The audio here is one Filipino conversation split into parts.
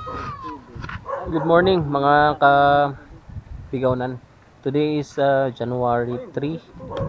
Good morning mga kabigawnan. Today is January 3,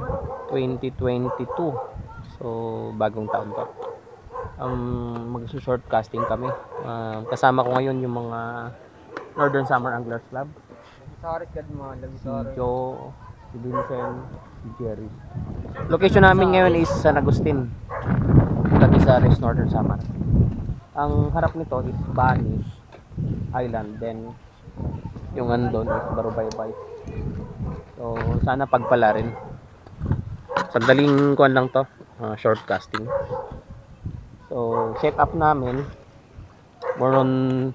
2022. So bagong taon to. Mag-short casting kami. Kasama ko ngayon yung mga Northern Summer Anglers Club. Si Joe, si Vincent, si Jerry. Location namin ngayon is San Agustin, Capizares, Northern Samar. Ang harap nito is Bani Island, then yung andon is Barubaybay. So sana pagpala rin. Sandaling kuan lang to, short casting. So set up namin more on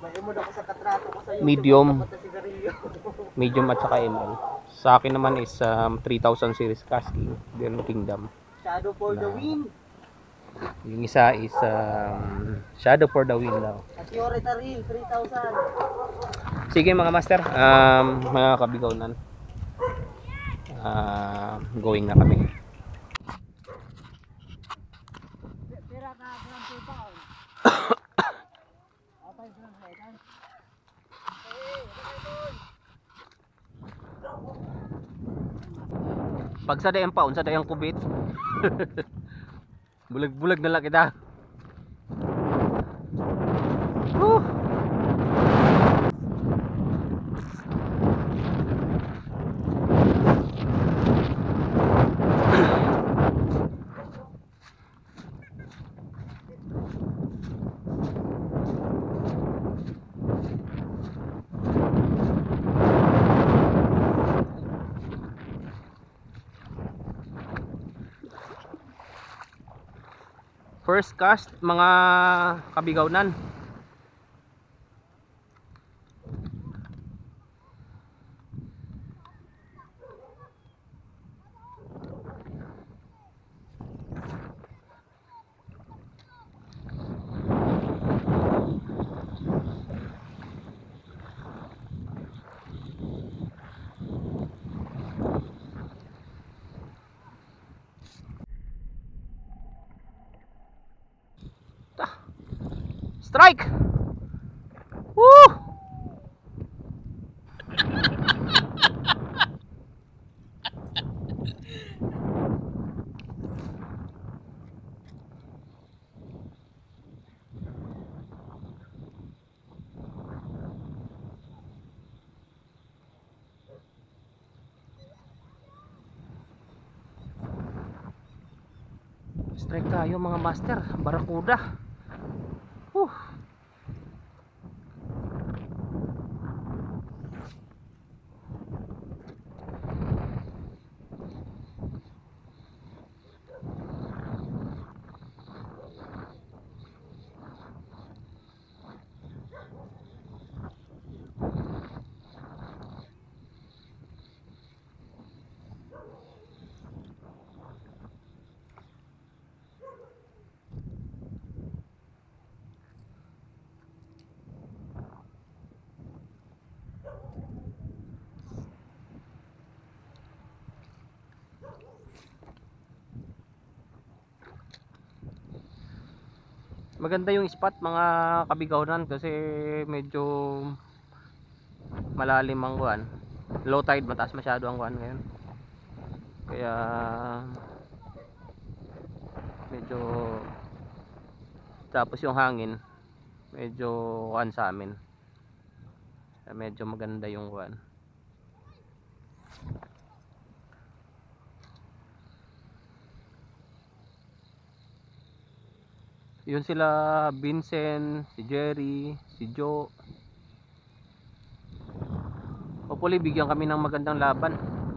medium at saka ML. Sa akin naman is 3000 series casting, then Kingdom. Shadow for the win. Yung isa is Shadow for the Win daw. At Yorita Reel, 3,000. Sige mga master, mga kabigawnan, going na kami. Pag sa dayang paon, sa dayang kubit. Bulag-bulag na lang kita. First cast mga kabigawnan. Strike! Woo! Strike tayo mga master, Barakuda. Maganda yung spot mga kabigawnan kasi medyo malalim ang kuan. Low tide, mataas masyado ang kuan ngayon. Kaya medyo, tapos yung hangin medyo kuan sa amin. Kaya medyo maganda yung kuan. Yun sila Vincent, si Jerry, si Joe. Hopefully bigyan kami ng magandang laban.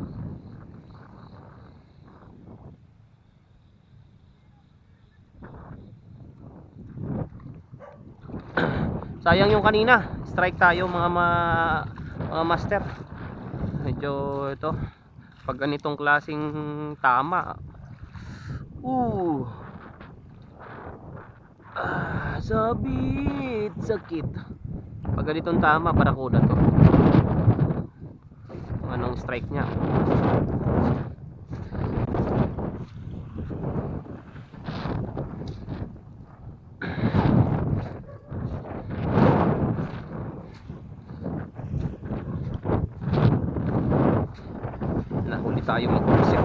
Sayang yung kanina, strike tayo mga master. Medyo ito, pag ganitong klaseng tama. Sabit, sakit. Pag ganitong tama, Barakuda to. Anong strike niya? tayo mag-usip.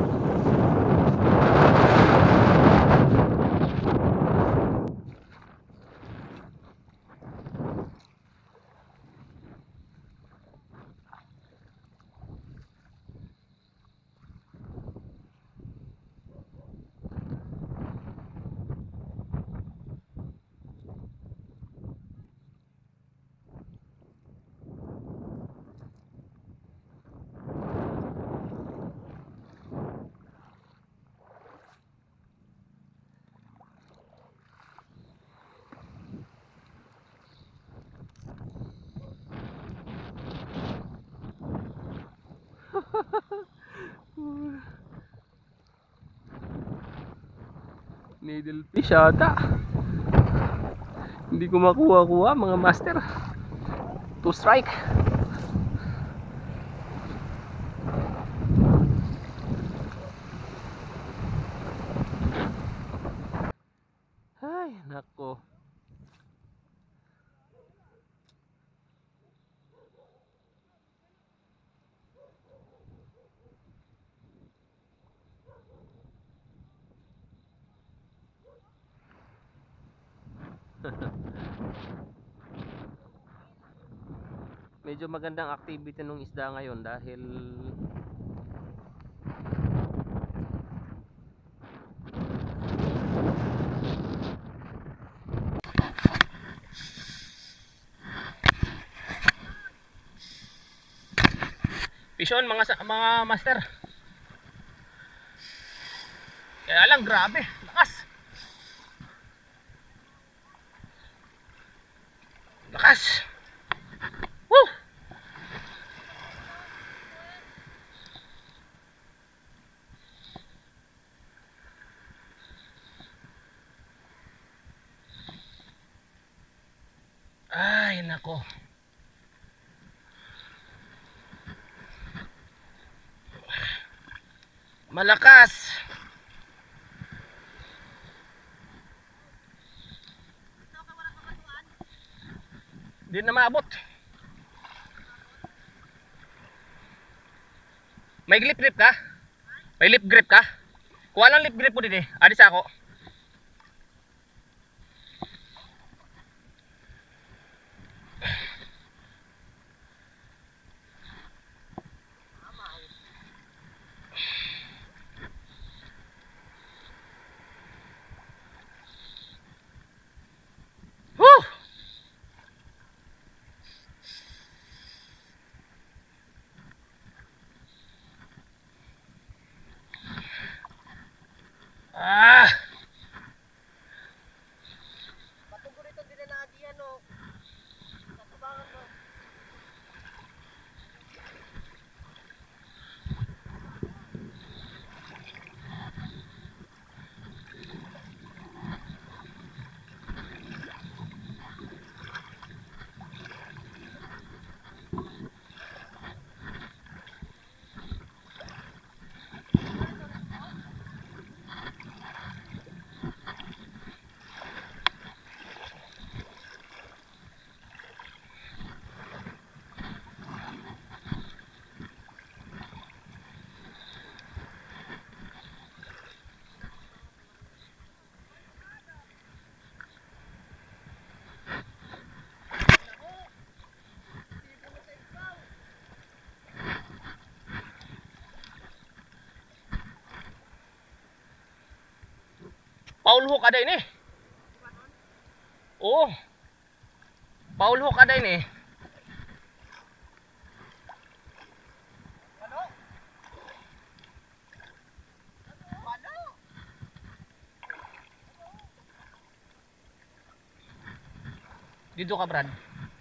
Needle fish ata. Hindi ko makuha-kuha mga master. 2 strike. Ay, nako. Medyo magandang activity nung isda ngayon dahil Pishon mga master. Kaya lang grabe, lakas. Lakas. Woo! Ay, nako. Malakas. Di na maabot. May lip grip ka? May lip grip ka? Kuha lang lip grip po dito. Adis ako. Woo! Ah! Patungkol ito din na diyan no. Tatubangan mo. Paul hook ada ini. Oh. Paul hook ada ini. Ano? Ano? Dito ka, Brad.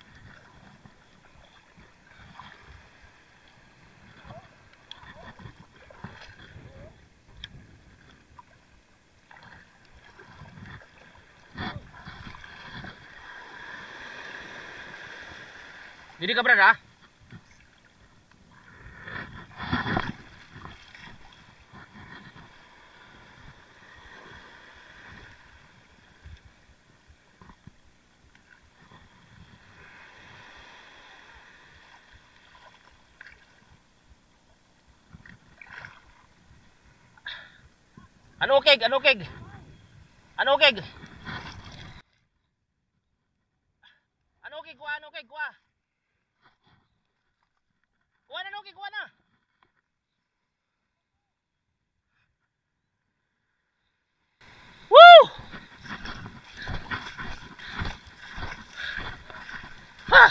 Dito ka, Brad, ha? Ano keg? Ano keg? Ano keg? Ano keg? Kuha, ano keg? Kuha. Kuha na, no keg, kuha na. Woo! Ha!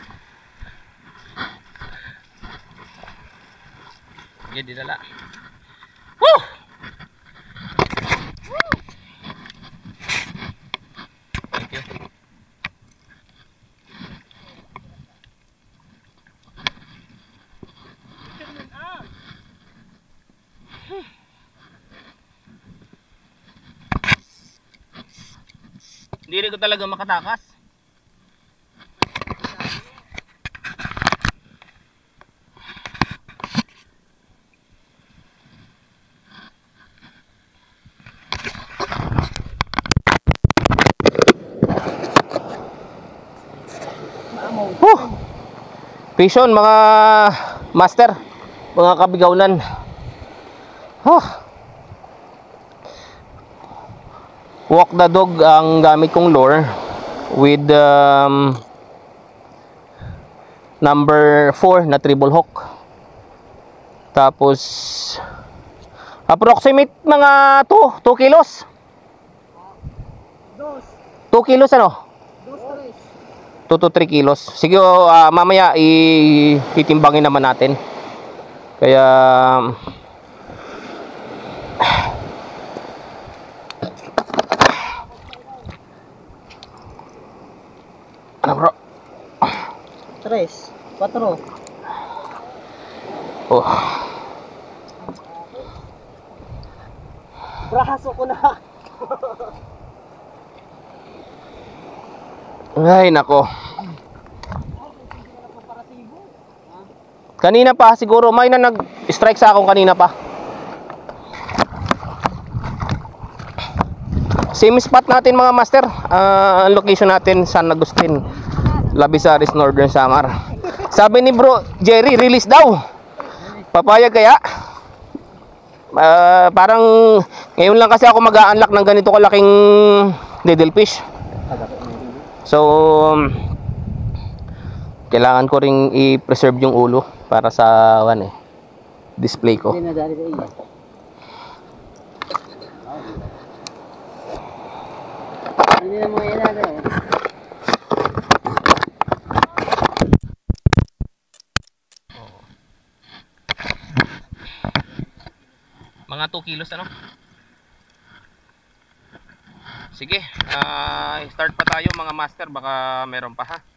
Sige, dinala. Woo! Thank you. Hindi rin ko talaga makatakas. Pison mga master, mga kabigawnan. Walk the dog ang gamit kong lure with number 4 na treble hook. Tapos approximate mga 2 kilos. 2 kilos ano? 2 to 3 kilos. Sige, mamaya titimbangin naman natin. Kaya ano bro? 3, 4. Oh. Braso ko na. Ay nako. Kanina pa siguro may na nag-strike sa akin kanina pa. Same spot natin mga master. Ang location natin San Agustin, Labisaris, Northern Samar. Sabi ni Bro Jerry, release daw. Papayag kaya? Parang ngayon lang kasi ako mag-a-unlock ng ganito kalaking devilfish. So kailangan ko ring i-preserve yung ulo para sa display ko. Hindi na dali sa iya. Hindi na mo yan natin. Mga 2 kilos ano? Sige, start pa tayo mga master, baka meron pa ha.